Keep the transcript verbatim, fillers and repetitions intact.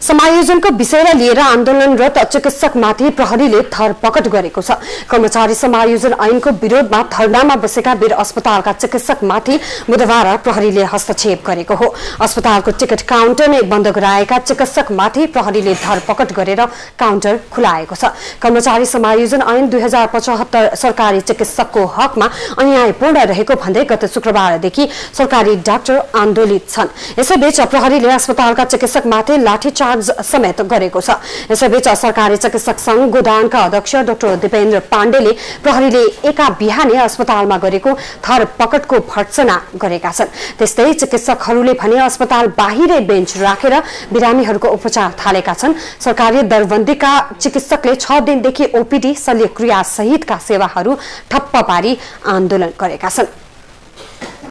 समायोजनको विषयलाई लिएर आन्दोलनरत चिकित्सकमाथि प्रहरीले धरपकड गरेको छ। कर्मचारी समायोजन ऐनको विरोधमा धरनामा बसेका वीर अस्पतालका चिकित्सकमाथि बुधबार प्रहरीले हस्तक्षेप गरेको हो। अस्पतालको टिकट काउन्टर नै बन्द गराएका चिकित्सकमाथि प्रहरीले धरपकड गरेर काउन्टर खुलाएको छ। कर्मचारी समायोजन ऐन दुई हजार पचहत्तर सरकारी चिकित्सकको हकमा अन्यायपूर्ण रहेको भन्दै गत शुक्रबारदेखि सरकारी डाक्टर आन्दोलित छन्। यसैबीच प्रहरीले अस्पतालका चिकित्सकमाथि लाठीचार्ज समेत गरेको छ। यसैबीच सरकारी चिकित्सक संघ गोदानका अध्यक्ष डाक्टर दीपेन्द्र पाण्डेले प्रहरीले एका बिहानै अस्पतालमा गरेको धरपकडको भर्त्सना गरेका छन्। त्यस्तै चिकित्सकहरूले भने अस्पताल बाहिरै बेन्च राखेर बिरामीहरूको उपचार थालेका छन्। सरकारी दरबन्दीका चिकित्सकले छ दिनदेखि ओपीडी शल्यक्रिया सहितका सेवाहरू ठप्प पारी आन्दोलन गरेका छन्।